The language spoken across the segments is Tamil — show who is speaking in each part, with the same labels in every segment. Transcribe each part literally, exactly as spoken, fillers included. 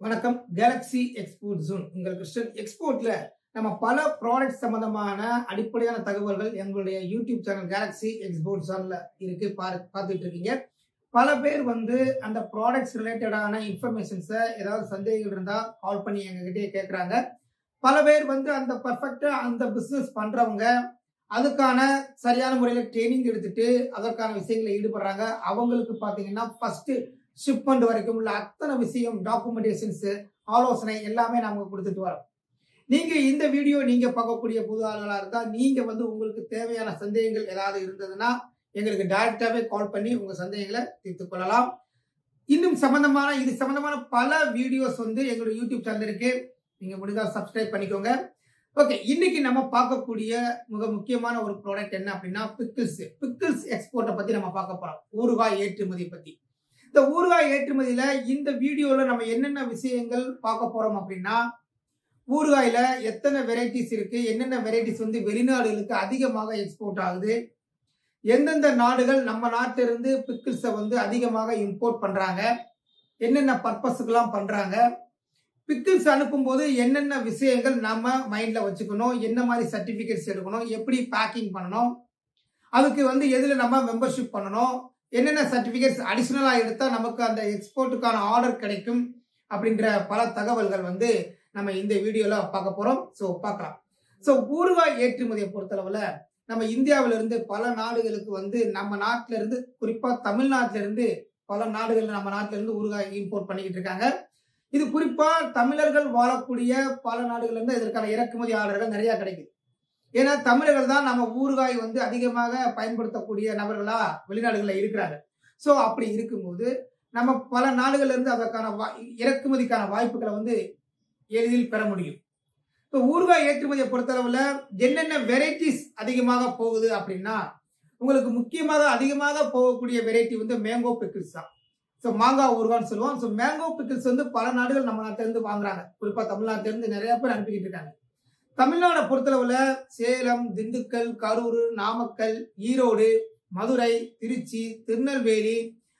Speaker 1: வணக்கம். கேலக்ஸி எக்ஸ்போர்ட் ஜோன் உங்கள் கிறிஸ்டன். எக்ஸ்போர்ட்ல நம்ம பல ப்ராடக்ட் சம்பந்தமான அடிப்படையான தகவல்கள் எங்களுடைய யூடியூப் சேனல் கேலக்ஸி எக்ஸ்போர்ட் ஜோன்ல இருக்கு பார்த்துட்டு இருக்கீங்க. பல பேர் வந்து அந்த ப்ராடக்ட்ஸ் ரிலேட்டடான இன்ஃபர்மேஷன்ஸை ஏதாவது சந்தேகங்கள் இருந்தா கால் பண்ணி எங்ககிட்டயே கேட்கறாங்க. பல பேர் வந்து அந்த பர்ஃபெக்டா அந்த பிசினஸ் பண்றவங்க அதுக்கான சரியான முறையில ட்ரைனிங் எடுத்துட்டு அதற்கான விஷயங்களை ஈடுபடுறாங்க. அவங்களுக்கு பாத்தீங்கன்னா ஃபர்ஸ்ட் ஷிப்மெண்ட் வரைக்கும் உள்ள அத்தனை விஷயம், டாக்குமெண்டேஷன்ஸ், ஆலோசனை எல்லாமே நாம கொடுத்துட்டு வரோம். நீங்க இந்த வீடியோ நீங்க பார்க்கக்கூடிய புது ஆளுகளா இருந்தா நீங்க வந்து உங்களுக்கு தேவையான சந்தேகங்கள் ஏதாவது இருந்ததுன்னா எங்களுக்கு டைரக்டாவே கால் பண்ணி உங்க சந்தேகங்களை தீர்த்து கொள்ளலாம். இன்னும் சம்பந்தமான இது சம்பந்தமான பல வீடியோஸ் வந்து எங்களுடைய யூடியூப் சேனல் இருக்கு. நீங்க முடிஞ்சா சப்ஸ்கிரைப் பண்ணிக்கோங்க. ஓகே, இன்னைக்கு நம்ம பார்க்கக்கூடிய மிக முக்கியமான ஒரு ப்ராடக்ட் என்ன அப்படின்னா பிக்கிள்ஸ். பிக்கிள்ஸ் எக்ஸ்போர்ட்டை பத்தி நம்ம பார்க்க போறோம். ஊறுகாய் ஏற்றுமதி பத்தி. இந்த ஊறுகாய் ஏற்றுமதியில இந்த வீடியோல நம்ம என்னென்ன விஷயங்கள் பார்க்க போறோம் அப்படின்னா, ஊறுகாயில எத்தனை வெரைட்டிஸ் இருக்கு, என்னென்ன வெரைட்டிஸ் வந்து வெளிநாடுகளுக்கு அதிகமாக எக்ஸ்போர்ட் ஆகுது, எந்தெந்த நாடுகள் நம்ம நாட்டிலிருந்து பிக்கிள்ஸை வந்து அதிகமாக இம்போர்ட் பண்றாங்க, என்னென்ன பர்பஸுக்கெல்லாம் பண்றாங்க, பிக்கிள்ஸ் அனுப்பும் போது என்னென்ன விஷயங்கள் நம்ம மைண்ட்ல வச்சுக்கணும், என்ன மாதிரி சர்டிபிகேட்ஸ் எடுக்கணும், எப்படி பேக்கிங் பண்ணணும், அதுக்கு வந்து எதுல நம்ம மெம்பர்ஷிப் பண்ணணும், என்னென்ன சர்டிபிகேட்ஸ் அடிஷனலா எடுத்தா நமக்கு அந்த எக்ஸ்போர்ட்டுக்கான ஆர்டர் கிடைக்கும் அப்படின்ற பல தகவல்கள் வந்து நம்ம இந்த வீடியோல பார்க்க போறோம். ஸோ பார்க்கலாம். ஸோ ஊறுகாய் ஏற்றுமதியை பொறுத்தளவுல நம்ம இந்தியாவில இருந்து பல நாடுகளுக்கு வந்து நம்ம நாட்டில இருந்து குறிப்பா தமிழ்நாட்டில இருந்து பல நாடுகள் நம்ம நாட்டில இருந்து ஊறுகாய் இம்போர்ட் பண்ணிக்கிட்டு இருக்காங்க. இது குறிப்பா தமிழர்கள் வாழக்கூடிய பல நாடுகள்ல இருந்து இதற்கான இறக்குமதி ஆர்டர்கள் நிறைய கிடைக்குது. ஏன்னா தமிழர்கள் தான் நம்ம ஊறுகாய் வந்து அதிகமாக பயன்படுத்தக்கூடிய நபர்களா வெளிநாடுகளில் இருக்கிறாங்க. ஸோ அப்படி இருக்கும்போது நம்ம பல நாடுகள்ல இருந்து அதற்கான இறக்குமதிக்கான வாய்ப்புகளை வந்து எளிதில் பெற முடியும். இப்போ ஊறுகாய் ஏற்றுமதியை பொறுத்தளவுல என்னென்ன வெரைட்டிஸ் அதிகமாக போகுது அப்படின்னா, உங்களுக்கு முக்கியமாக அதிகமாக போகக்கூடிய வெரைட்டி வந்து மேங்கோ பிக்கிள்ஸ் தான். ஸோ மாங்காய் ஊறுகான்னு சொல்லுவோம். ஸோ மேங்கோ பிக்கிள்ஸ் வந்து பல நாடுகள் நம்ம நாட்டில இருந்து வாங்குறாங்க. குறிப்பா தமிழ்நாட்டில இருந்து நிறைய பேர் அனுப்பிக்கிட்டு இருக்காங்க. தமிழ்நாடை பொறுத்தளவுல சேலம், திண்டுக்கல், கரூர், நாமக்கல், ஈரோடு, மதுரை, திருச்சி, திருநெல்வேலி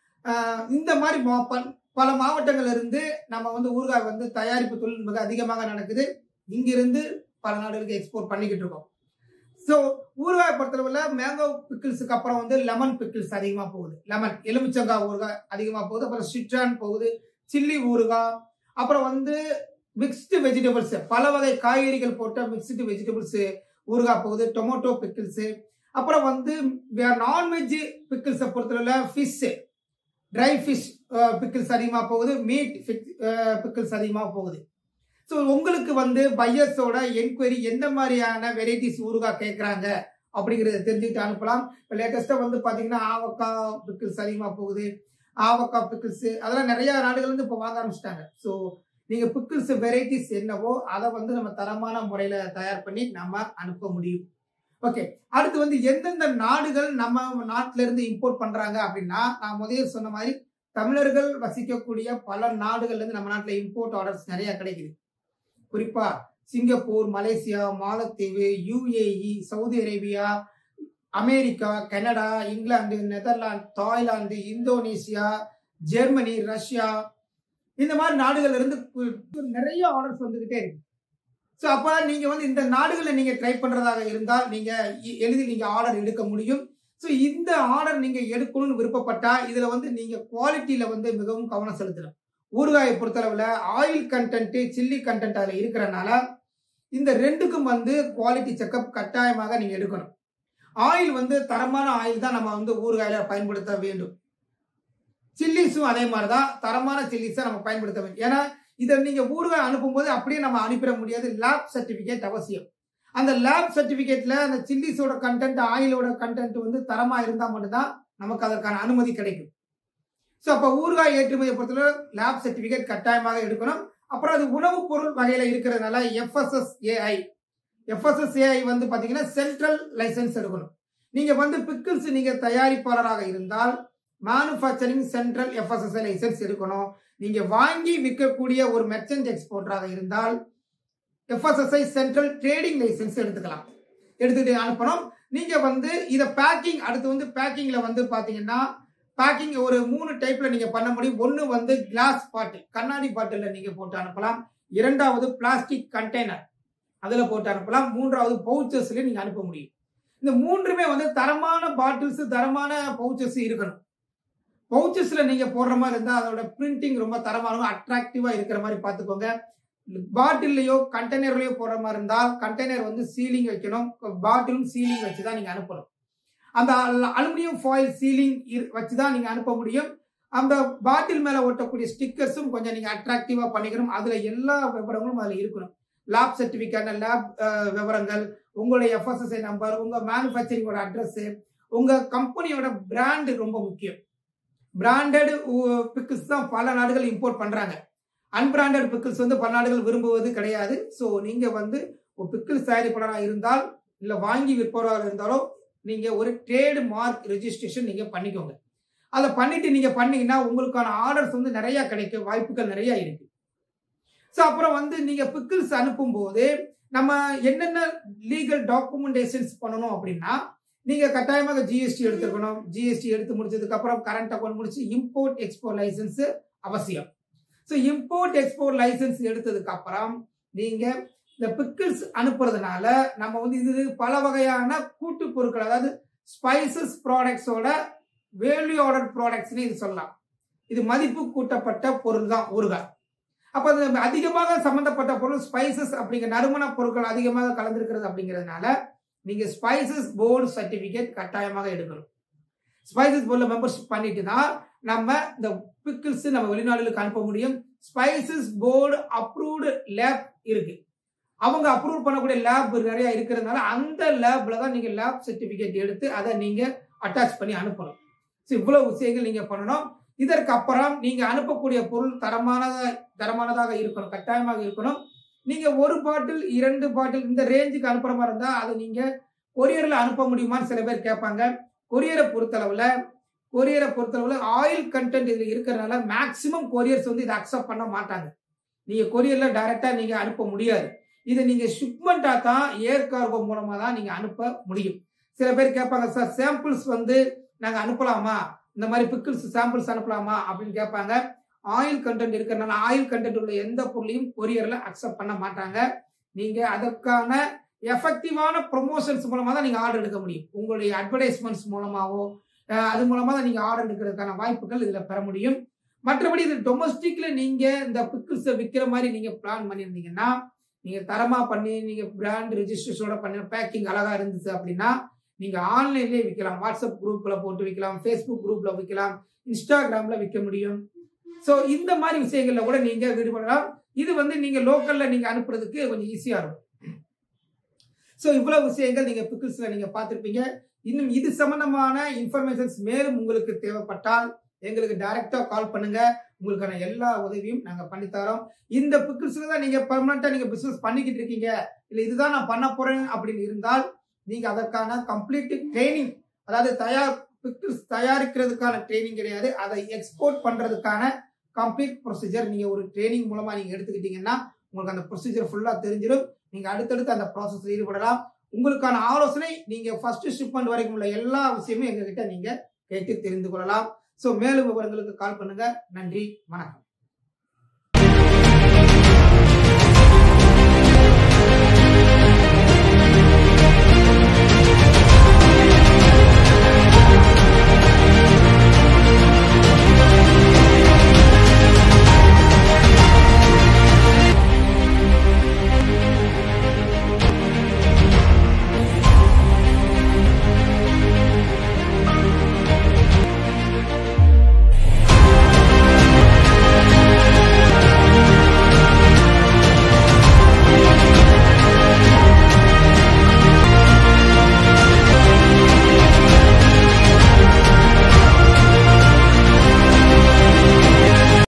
Speaker 1: இந்த மாதிரி பல மாவட்டங்கள்ல இருந்து நம்ம வந்து ஊறுகாய் வந்து தயாரிப்பு தொழில் மிக அதிகமாக நடக்குது. இங்கிருந்து பல நாடுகளுக்கு எக்ஸ்போர்ட் பண்ணிக்கிட்டு இருக்கோம். ஸோ ஊறுகாய் பொறுத்தளவுல மேங்கோ பிக்கிள்ஸுக்கு அப்புறம் வந்து லெமன் பிக்கிள்ஸ் அதிகமா போகுது. லெமன் எலுமிச்சங்காய் ஊறுகாய் அதிகமா போகுது. அப்புறம் சிட்ரான் போகுது, சில்லி ஊறுகாய், அப்புறம் வந்து மிக்ஸ்டு வெஜிடபிள்ஸ், பல வகை காய்கறிகள் போட்ட மிக்ஸ்டு வெஜிடபிள்ஸ் ஊறுகாய் போகுது, டொமேட்டோ பிக்கிள்ஸ். அப்புறம் வந்து நான்வெஜ் பிக்கிள்ஸை பொறுத்தவரை ஃபிஷ், ட்ரை ஃபிஷ் பிக்கிள்ஸ் அதிகமாக போகுது, மீட் பிக்கிள்ஸ் அதிகமாக போகுது. ஸோ உங்களுக்கு வந்து பையர்ஸோட என்கொயரி எந்த மாதிரியான வெரைட்டிஸ் ஊறுகாய் கேட்குறாங்க அப்படிங்கிறத தெரிஞ்சுக்கிட்டு அனுப்பலாம். இப்போ லேட்டஸ்ட்டாக வந்து பார்த்தீங்கன்னா ஆவக்காய் பிக்கிள்ஸ் அதிகமாக போகுது, ஆவக்காய் பிக்கிள்ஸ் அதெல்லாம் நிறைய நாடுகள்லேருந்து இப்போ வாங்க ஆரம்பிச்சிட்டாங்க. ஸோ நீங்க பிக்கிள்ஸ் வெரைட்டிஸ் என்னவோ அதை வந்து நம்ம தரமான முறையில தயார் பண்ணி நம்ம அனுப்ப முடியும். ஓகே, அடுத்து வந்து எந்தெந்த நாடுகள் நம்ம நாட்டில இருந்து இம்போர்ட் பண்றாங்க அப்படின்னா, நான் முதல்ல சொன்ன மாதிரி தமிழர்கள் வசிக்கக்கூடிய பல நாடுகள்ல இருந்து நம்ம நாட்டில் இம்போர்ட் ஆர்டர்ஸ் நிறைய கிடைக்குது. குறிப்பா சிங்கப்பூர், மலேசியா, மாலத்தீவு, UAE, Saudi Arabia, America, Canada, England, Netherlands, Thailand, Indonesia, Germany, Russia, இந்த மாதிரி நாடுகள்ல இருந்து நிறைய ஆர்டர்ஸ் வந்துகிட்டே இருக்கு. ஸோ அப்ப நீங்க வந்து இந்த நாடுகளில் நீங்க ட்ரை பண்றதாக இருந்தால் நீங்க எளிதில் நீங்க ஆர்டர் எடுக்க முடியும். ஸோ இந்த ஆர்டர் நீங்க எடுக்கணும்னு விருப்பப்பட்டா இதுல வந்து நீங்க குவாலிட்டியில வந்து மிகவும் கவனம் செலுத்தணும். ஊறுகாயை பொறுத்தளவுல ஆயில் கண்டென்ட், சில்லி கண்டென்ட் அதுல இருக்கிறனால இந்த ரெண்டுக்கும் வந்து குவாலிட்டி செக்அப் கட்டாயமாக நீங்க எடுக்கணும். ஆயில் வந்து தரமான ஆயில் தான் நம்ம வந்து ஊறுகாயில பயன்படுத்த வேண்டும். சில்லிஸும் அதே மாதிரிதான் தரமான சில்லிஸை நம்ம பயன்படுத்த வேண்டும். ஏன்னா இதை நீங்க ஊறுகாய் அனுப்பும் போது அப்படியே நம்ம அனுப்பிட முடியாது. லேப் சர்டிபிகேட் அவசியம். அந்த லேப் சர்டிபிகேட்ல அந்த சில்லிஸோட கண்டென்ட், ஆயிலோட கண்டென்ட் வந்து தரமா இருந்தா மட்டும்தான் நமக்கு அதற்கான அனுமதி கிடைக்கும். ஸோ அப்ப ஊறுகாய் ஏற்றுமதியை பொறுத்தவரை லேப் சர்டிபிகேட் கட்டாயமாக எடுக்கணும். அப்புறம் அது உணவுப் பொருள் வகையில இருக்கிறதுனால எஃப்எஸ்எஸ்ஏஐ எஃப்எஸ்எஸ்ஏஐ வந்து பாத்தீங்கன்னா சென்ட்ரல் லைசன்ஸ் எடுக்கணும். நீங்க வந்து பிக்கிள்ஸ் நீங்க தயாரிப்பாளராக இருந்தால் மேனுஃபேக்சரிங் சென்ட்ரல் எஃப்எஸ்எஸ்ஐ லைசன்ஸ் எடுக்கணும். நீங்க வாங்கி விற்கக்கூடிய ஒரு மெர்ச்சன்ட் எக்ஸ்போர்ட்டராக இருந்தால் எஃப்எஸ்எஸ்ஐ சென்ட்ரல் ட்ரேடிங் லைசன்ஸ் எடுத்துக்கலாம், எடுத்துட்டு அனுப்பணும். நீங்க வந்து இதை பேக்கிங் அடுத்து வந்து பேக்கிங்ல வந்து பாத்தீங்கன்னா பேக்கிங் ஒரு மூணு டைப்ல நீங்க பண்ண முடியும். ஒன்னு வந்து கிளாஸ் பாட்டில், கண்ணாடி பாட்டில்ல நீங்க போட்டு அனுப்பலாம். இரண்டாவது பிளாஸ்டிக் கண்டெய்னர், அதுல போட்டு அனுப்பலாம். மூன்றாவது பவுச்சஸ்ல நீங்க அனுப்ப முடியும். இந்த மூன்றுமே வந்து தரமான பாட்டில்ஸ், தரமான பவுச்சஸ் இருக்கணும். பவுச்சஸ்ல நீங்க போடுற மாதிரி இருந்தா அதோட பிரிண்டிங் ரொம்ப தரமான அட்ராக்டிவா இருக்கிற மாதிரி பாத்துக்கோங்க. பாட்டில்லையோ கண்டெய்னர்லயோ போடுற மாதிரி இருந்தால் கண்டெய்னர் வந்து சீலிங் வைக்கணும், பாட்டிலும் சீலிங் வச்சுதான் நீங்க அனுப்பணும். அந்த அலுமினியம் ஃபாயில் சீலிங் வச்சுதான் நீங்க அனுப்ப முடியும். அந்த பாட்டில் மேல ஒட்டக்கூடிய ஸ்டிக்கர்ஸும் கொஞ்சம் நீங்க அட்ராக்டிவா பண்ணிக்கணும். அதுல எல்லா விவரங்களும் அதுல இருக்கணும். லேப் சர்டிபிகேட், லேப் விவரங்கள், உங்களுடைய எஃப்எஸ்எஸ்ஐ நம்பர், உங்க மேனுஃபேக்சரிங்கோட அட்ரஸ், உங்க கம்பெனியோட பிராண்ட் ரொம்ப முக்கியம். பிராண்டட் பிக்கிள்ஸ் தான் பல நாடுகள் இம்போர்ட் பண்றாங்க. அன்பிராண்டட் பிக்கிள்ஸ் வந்து பல நாடுகள் விரும்புவது கிடையாது. ஸோ நீங்க வந்து ஒரு பிக்கிள்ஸ் தயாரிப்பாளராக இருந்தால், இல்ல வாங்கி விற்பவராக இருந்தாலோ, நீங்க ஒரு ட்ரேட் மார்க் ரெஜிஸ்ட்ரேஷன் நீங்க பண்ணிக்கோங்க. அதை பண்ணிட்டு நீங்க பண்ணீங்கன்னா உங்களுக்கான ஆர்டர்ஸ் வந்து நிறைய கிடைக்க வாய்ப்புகள் நிறைய இருக்கு. ஸோ அப்புறம் வந்து நீங்க பிக்கிள்ஸ் அனுப்பும் போது நம்ம என்னென்ன லீகல் டாக்குமெண்டேஷன்ஸ் பண்ணணும் அப்படின்னா, நீங்க கட்டாயமாக ஜிஎஸ்டி எடுத்துக்கணும். ஜிஎஸ்டி எடுத்து முடிச்சதுக்கு அப்புறம் கரண்ட் அக்கௌண்ட் முடிச்சு இம்போர்ட் எக்ஸ்போர்ட் லைசன்ஸ் அவசியம். ஸோ இம்போர்ட் எக்ஸ்போர்ட் லைசன்ஸ் எடுத்ததுக்கு அப்புறம் நீங்க இந்த பிக்கிள்ஸ் அனுப்புறதுனால நம்ம வந்து இது பல வகையான கூட்டு பொருட்கள், அதாவது ஸ்பைசஸ் ப்ராடக்ட்ஸோட வேல்யூ ஆர்டர் ப்ராடக்ட்ஸ்னு இது சொல்லலாம். இது மதிப்பு கூட்டப்பட்ட பொருள் தான் ஊறுகாய். அப்ப அது அதிகமாக சம்பந்தப்பட்ட பொருள் ஸ்பைசஸ் அப்படிங்கிற நறுமண பொருட்கள் அதிகமாக கலந்திருக்கிறது அப்படிங்கிறதுனால நீங்க ஸ்பைசஸ் போர்டு சர்டிபிகேட் கட்டாயமாக எடுக்கணும். ஸ்பைசஸ் போர்டுல மெம்பர்ஷிப் பண்ணிட்டு தான் நம்ம இந்த பிக்கிள்ஸ் நம்ம வெளிநாடுகளுக்கு அனுப்ப முடியும். ஸ்பைசஸ் போர்டு அப்ரூவ்டு லேப் இருக்கு. அவங்க அப்ரூவ் பண்ணக்கூடிய லேப் நிறைய இருக்கிறதுனால அந்த லேப்ல தான் நீங்க லேப் சர்டிபிகேட் எடுத்து அதை நீங்க அட்டாச் பண்ணி அனுப்பணும். இவ்வளவு விஷயங்கள் நீங்க பண்ணணும். இதற்கு அப்புறம் நீங்க அனுப்பக்கூடிய பொருள் தரமானதா தரமானதாக இருக்கணும், கட்டாயமாக இருக்கணும். நீங்க ஒரு பாட்டில் இரண்டு பாட்டில் இந்த ரேஞ்சுக்கு அனுப்புற மாதிரி இருந்தா அதை நீங்க கொரியர்ல அனுப்ப முடியுமான்னு சில பேர் கேட்பாங்க. கொரியரை பொறுத்தளவுல கொரியரை பொறுத்தளவுல ஆயில் கண்டென்ட் இதுல இருக்கிறதுனால மேக்சிமம் கொரியர்ஸ் வந்து இதை அக்செப்ட் பண்ண மாட்டாங்க. நீங்க கொரியர்ல டைரக்டா நீங்க அனுப்ப முடியாது. இதை நீங்க ஷிப்மெண்டா தான் ஏர் கார்கோ மூலமா தான் நீங்க அனுப்ப முடியும். சில பேர் கேட்பாங்க, சார் சாம்பிள்ஸ் வந்து நாங்க அனுப்பலாமா, இந்த மாதிரி பிக்கிள்ஸ் சாம்பிள்ஸ் அனுப்பலாமா அப்படின்னு கேட்பாங்க. ஆயில் கண்டென்ட் இருக்கிறதுனால ஆயில் கண்டென்ட் உள்ள எந்த பொருளையும் கொரியர்ல அக்செப்ட் பண்ண மாட்டாங்க. நீங்க அதற்கான எஃபெக்டிவான ப்ரொமோஷன்ஸ் மூலமா தான் நீங்க ஆர்டர் எடுக்க முடியும். உங்களுடைய அட்வர்டைஸ்மெண்ட்ஸ் மூலமாவோ அது மூலமா தான் நீங்க ஆர்டர் எடுக்கிறதுக்கான வாய்ப்புகள் இதுல பெற முடியும். மற்றபடி இது டொமஸ்டிக்ல நீங்க இந்த பிக்கிள்ஸ் விற்கிற மாதிரி நீங்க பிளான் பண்ணியிருந்தீங்கன்னா, நீங்க தரமா பண்ணி நீங்க பிராண்ட் ரெஜிஸ்ட்ரேஷனோட பண்ணி பேக்கிங் அழகா இருந்துச்சு அப்படின்னா நீங்க ஆன்லைன்லயே விற்கலாம். வாட்ஸ்அப் குரூப்ல போட்டு விற்கலாம், ஃபேஸ்புக் குரூப்ல விற்கலாம், இன்ஸ்டாகிராம்ல விற்க முடியும். ஸோ இந்த மாதிரி விஷயங்கள்ல கூட நீங்க ஈடுபடலாம். இது வந்து நீங்க லோக்கல்ல நீங்க அனுப்புறதுக்கு கொஞ்சம் ஈஸியா இருக்கும். ஸோ இவ்வளவு விஷயங்கள் நீங்க பிக்கிள்ஸ்ல நீங்க பார்த்திருப்பீங்க. இன்னும் இது சம்பந்தமான இன்ஃபர்மேஷன்ஸ் மேலும் உங்களுக்கு தேவைப்பட்டால் எங்களுக்கு டைரக்டா கால் பண்ணுங்க. உங்களுக்கான எல்லா உதவியும் நாங்க பண்ணித்தரோம். இந்த பிக்கிள்ஸ்ல தான் நீங்க பெர்மனண்டா நீங்க பிசினஸ் பண்ணிக்கிட்டு இருக்கீங்க, இல்ல இதுதான் நான் பண்ண போறேன் அப்படின்னு இருந்தால் நீங்க அதற்கான கம்ப்ளீட் ட்ரைனிங், அதாவது தயார் பிக்கிள்ஸ் தயாரிக்கிறதுக்கான ட்ரைனிங் கிடையாது, அதை எக்ஸ்போர்ட் பண்றதுக்கான கம்ப்ளீட் ப்ரொசீஜர் நீங்க ஒரு ட்ரைனிங் மூலமா நீங்க எடுத்துக்கிட்டீங்கன்னா உங்களுக்கு அந்த ப்ரொசீஜர் ஃபுல்லா தெரிஞ்சிடும். நீங்க அடுத்தடுத்து அந்த ப்ராசஸ்ல ஈடுபடலாம். உங்களுக்கான ஆலோசனை நீங்க ஃபர்ஸ்ட் ஷிப்மெண்ட் வரைக்கும் உள்ள எல்லா விஷயமும் எங்ககிட்ட நீங்க கேட்டு தெரிந்து கொள்ளலாம். ஸோ மேலும் விவரங்களுக்கு கால் பண்ணுங்க. நன்றி, வணக்கம்.